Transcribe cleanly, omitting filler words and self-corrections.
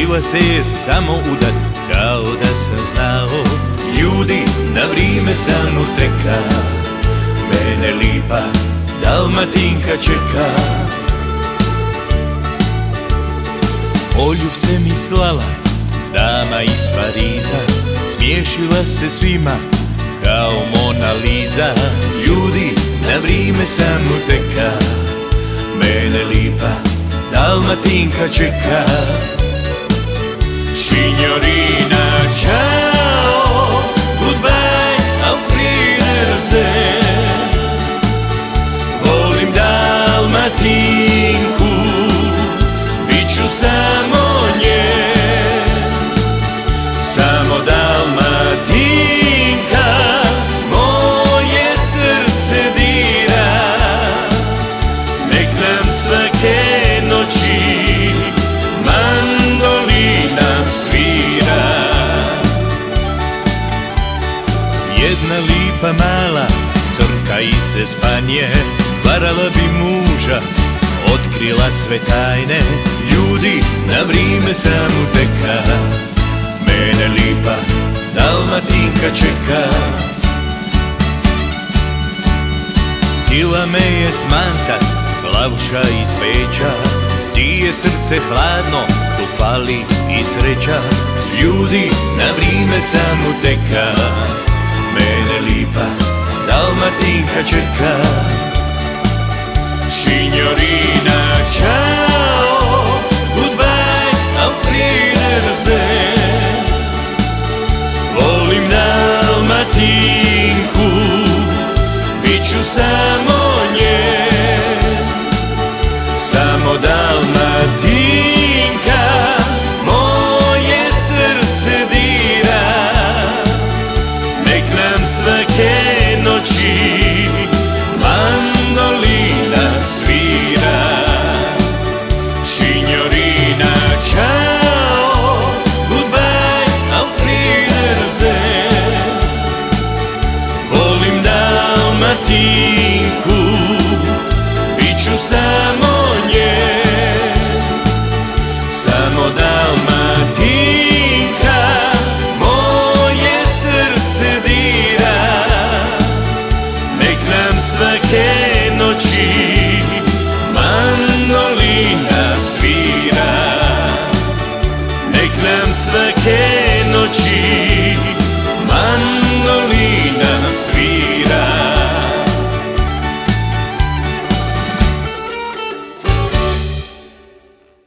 Sjetila se je samo udat, kao da sam znao. Ljudi, na vrijeme sam uteka, mene lipa Dalmatinka čeka. Poljubce mi slala dama iz Pariza, smiješila se svima kao Mona Lisa. Ljudi, na vrijeme sam uteka, mene lipa Dalmatinka čeka. Sinjorina, ciao, goodbye, auf Wiedersehen. Volim Dalmatinku, bit ću samo njen. Samo Dalmatinka moje srce dira. Nek nam svake noći mandolina svira. Jedna lipa mala crka iz Espanje varala bi muža, otkrila sve tajne. Ljudi, na vrijeme sam uteka, mene lipa Dalmatinka čeka. Htila me je smantat, plavuša iz Beča, ti je srce hladno, tu fali i sreća. Ljudi, na vrijeme sam uteka, mene lipa Dalmatinka čeka. Sinjorina, ciao, goodbye, auf Wiedersehen. Volim Dalmatinku, bit ću samo njen. Samo Dalmatinka moje srce dira. Nek nam svake noći mandolina svira. Sinjorina, ciao, goodbye, auf Wiedersehen. Volim Dalmatinku, bit ću samo njen. Samo Dalmatinka moje srce dira. Nek nam svake noći mandolina svira. Nek nam svake noći mandolina svira.